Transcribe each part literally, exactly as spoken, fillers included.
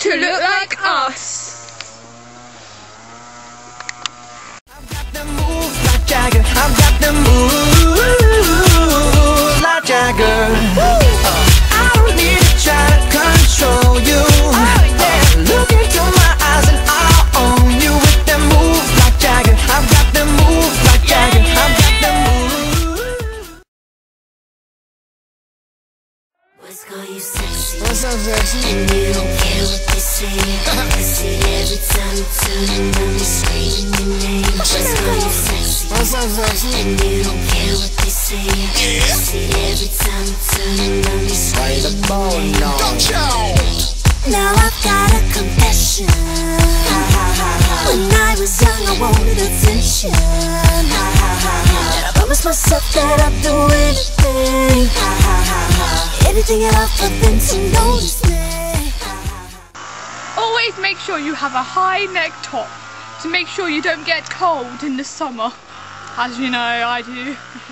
to look like us. I've got the moves like Jagger. I've got the moves like Jagger. I don't need to try to control you. Oh, yeah. Look into my eyes and I'll own you with them moves like Jagger. I've got the moves like Jagger. I've got the moves. Boys call you sexy. What's up, sexy? And you don't care what they say. I see every time you turn around, you screaming your name. Boys call you sexy. What's up, sexy? And you don't care what they say. I see every time you turn around, you Play the screaming ball your name. now. Now I've got a confession. When I was young, I wanted attention. And I promised myself that I'd do anything, anything at all for them to notice me. Always make sure you have a high neck top to make sure you don't get cold in the summer. As you know, I do.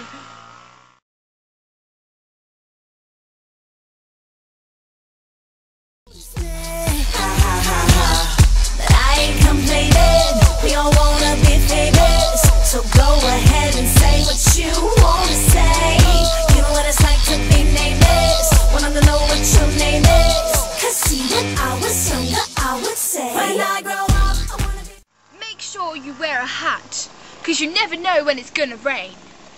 But I ain't complaining, we all wanna be famous. So go ahead and say what you wanna say. You know what it's like to be nameless, wanna know what your name is. Cause see, when I was younger, I would say, when I grow up, I wanna be. Make sure you wear a hat, because you never know when it's gonna rain.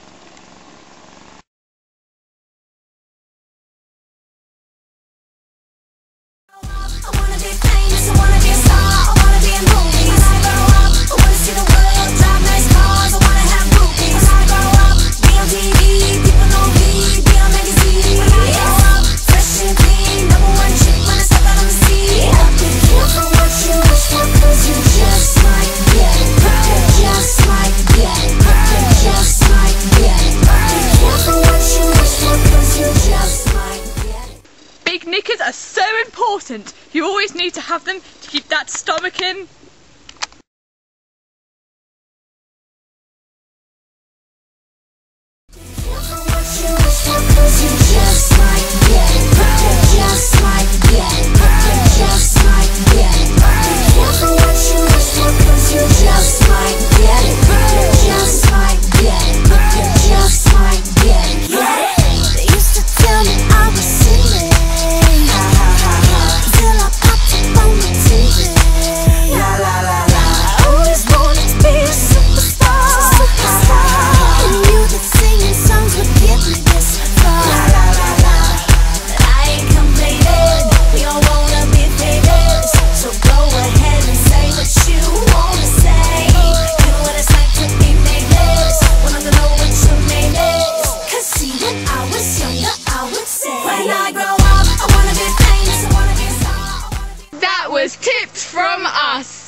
I wanna be famous, I wanna be a star, I wanna be in movies. When I grow up, I wanna see the world, drive nice cars, I wanna have groupies. When I grow up, be on T V, people know me, be on magazines. When I grow up, fresh and clean, number one chick when I step out on the scene. Be careful what you wish for, cause you just might get it. You just might get it. You just might get it. Be careful what you wish for, cause you just might get it. Big knickers are so important. You always need to have them to keep that stomach in. Careful what you wish for, cause you just might get it. You just might get it. You just might get it. Be careful what you wish for, cause you just might get it. You just might get it. You just might get it. Get it? They used to tell me I was silly, till I popped up on the T V. La la la la. I always wanted to be a superstar. And knew that singing songs would get me this far. La la la la. But I ain't complaining, we all wanna be famous. So go ahead and say what you wanna say. You know what it's like to be nameless, wanna know what your name is. Cause see, when I was younger, I would say, when I grow up, I wanna be famous, I wanna be a star, I wanna be. That was tips from us.